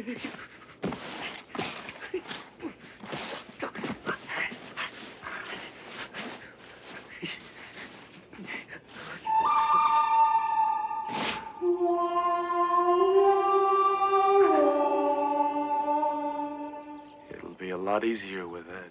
It'll be a lot easier with that.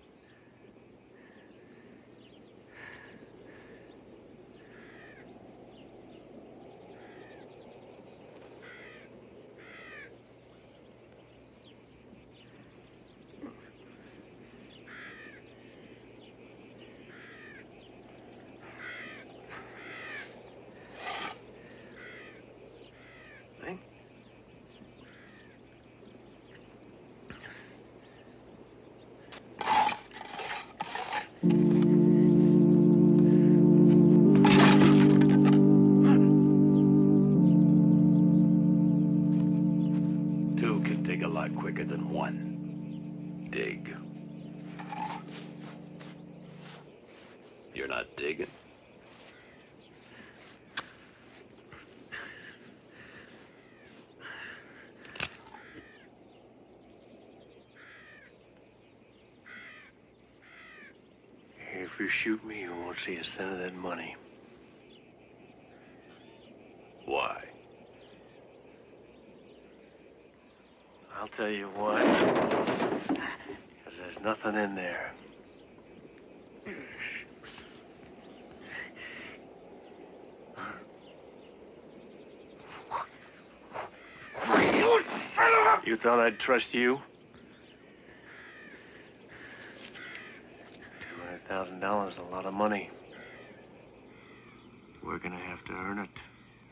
Two can dig a lot quicker than one. Dig. You're not digging? If you shoot me, you won't see a cent of that money. Why? I'll tell you why. Because there's nothing in there. You thought I'd trust you? $200,000 is a lot of money. We're gonna have to earn it.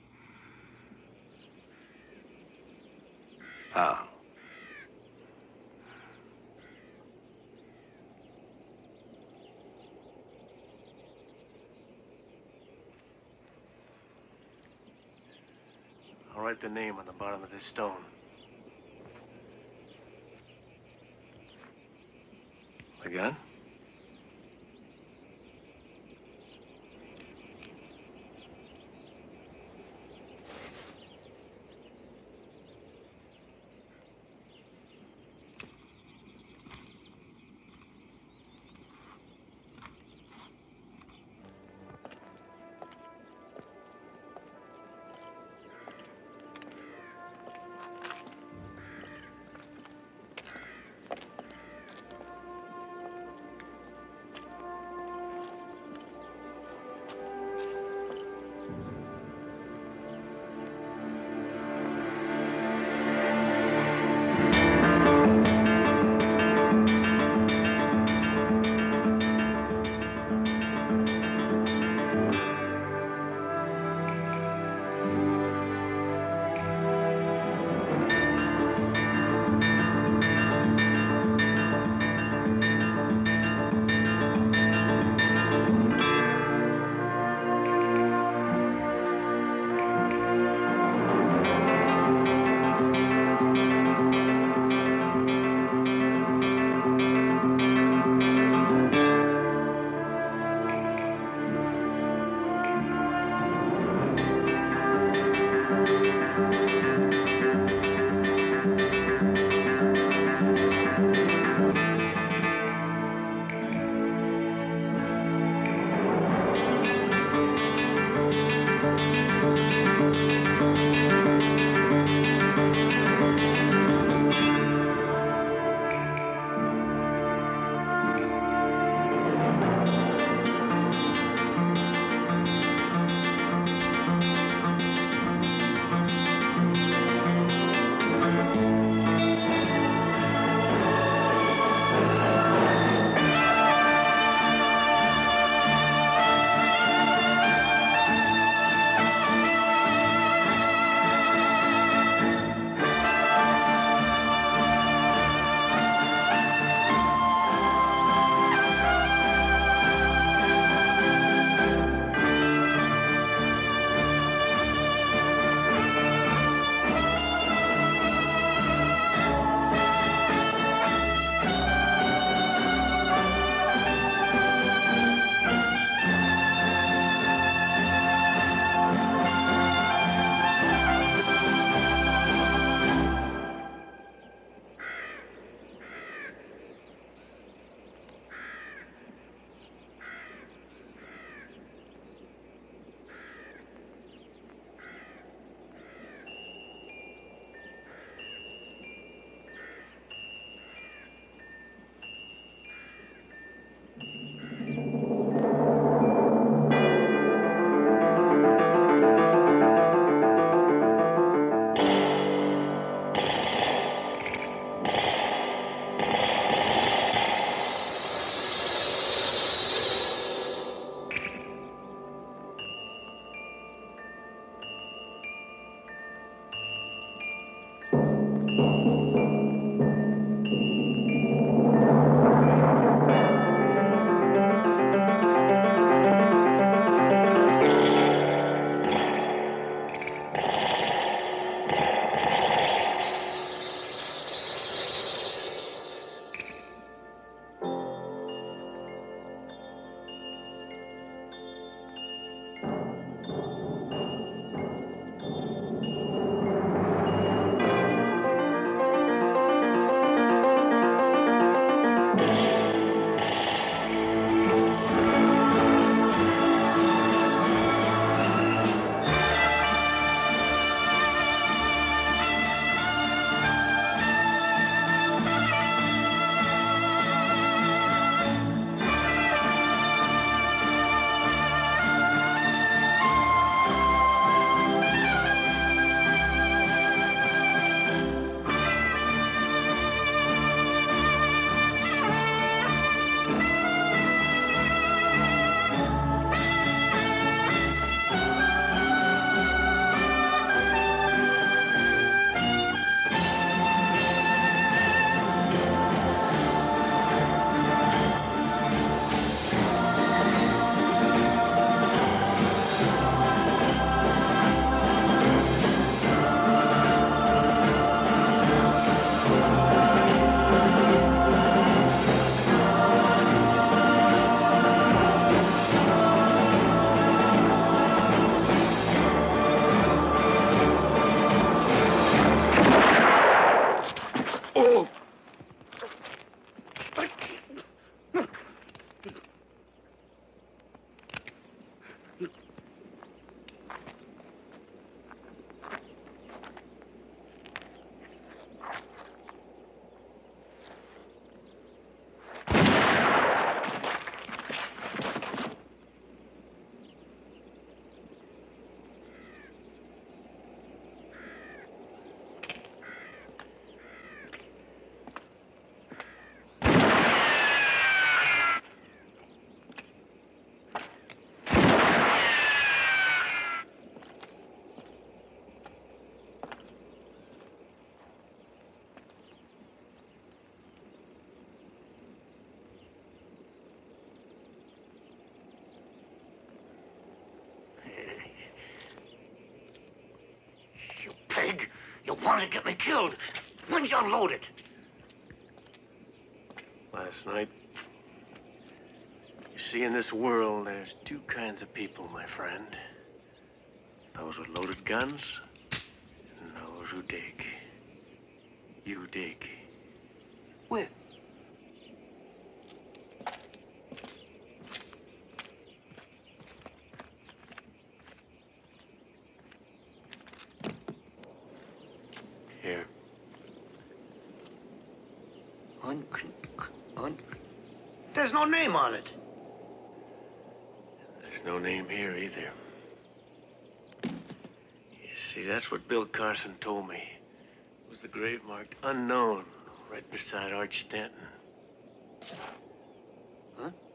How? I'll write the name on the bottom of this stone. My gun? wanted to get me killed. When'd you unload it? Last night. You see, in this world, there's two kinds of people, my friend. Those with loaded guns, and those who dig. You dig. Where? Here. There's no name on it. There's no name here either. You see, that's what Bill Carson told me. It was the grave marked unknown right beside Arch Stanton. Huh?